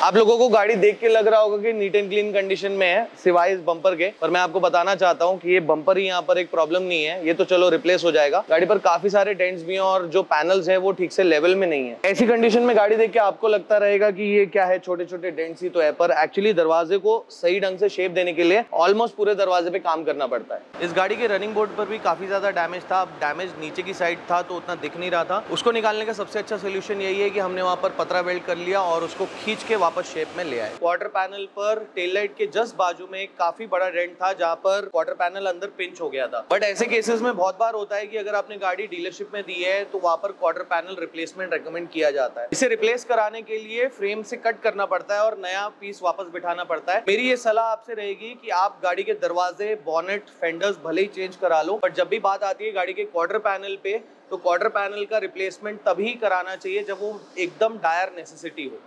आप लोगों को गाड़ी देख के लग रहा होगा कि नीट एंड क्लीन कंडीशन में है सिवाय इस बम्पर के, पर मैं आपको बताना चाहता हूँ कि ये बम्पर ही यहाँ पर एक प्रॉब्लम नहीं है, ये तो चलो रिप्लेस हो जाएगा। गाड़ी पर काफी सारे डेंट्स भी हैं और जो पैनल्स है वो ठीक से लेवल में नहीं है। ऐसी कंडीशन में गाड़ी देख के आपको लगता रहेगा कि ये क्या है, छोटे छोटे डेंट्स ही तो है, पर एक्चुअली दरवाजे को सही ढंग से शेप देने के लिए ऑलमोस्ट पूरे दरवाजे पे काम करना पड़ता है। इस गाड़ी के रनिंग बोर्ड पर भी काफी ज्यादा डैमेज था। डैमेज नीचे की साइड था तो उतना दिख नहीं रहा था। उसको निकालने का सबसे अच्छा सोल्यूशन यही है कि हमने वहां पर पतरा वेल्ड कर लिया और उसको खींच के वापस शेप में ले आए। क्वार्टर पैनल पर टेल लाइट के जस्ट बाजू में एक काफी बड़ा डेंट था जहां पर क्वार्टर पैनल अंदर पिंच हो गया था। बट ऐसे केसेस में बहुत बार होता है कि अगर आपने गाड़ी डीलरशिप में दी है तो वहां पर क्वार्टर पैनल रिप्लेसमेंट रेकमेंड किया जाता है। इसे रिप्लेस कराने के लिए फ्रेम से कट करना पड़ता है और नया पीस वापस बिठाना पड़ता है। मेरी ये सलाह आपसे रहेगी कि आप गाड़ी के दरवाजे, बॉनेट, फेंडर्स भले ही चेंज करा लो, बट जब भी बात आती है गाड़ी के क्वार्टर पैनल पे, तो क्वार्टर पैनल का रिप्लेसमेंट तभी कराना चाहिए जब वो एकदम डायर नेसेसिटी हो।